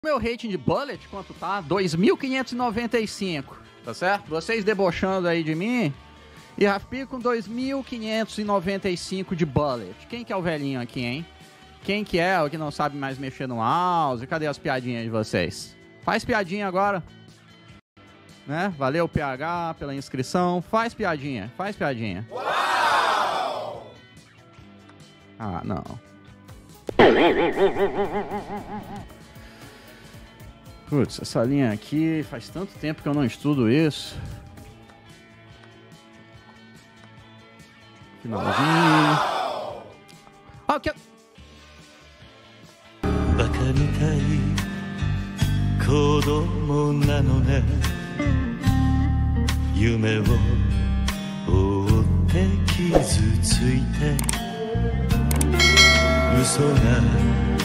Meu rating de bullet, quanto tá? 2.595, tá certo? Vocês debochando aí de mim. E Rafi com 2.595 de bullet. Quem que é o velhinho aqui, hein? Quem que é o que não sabe mais mexer no mouse? Cadê as piadinhas de vocês? Faz piadinha agora. Né? Valeu, PH, pela inscrição. Faz piadinha, faz piadinha. Uau! Ah, não. Putz, essa linha aqui, faz tanto tempo que eu não estudo isso. Finalzinho. Ok. バカみたい子供なのね夢を追って傷ついて嘘が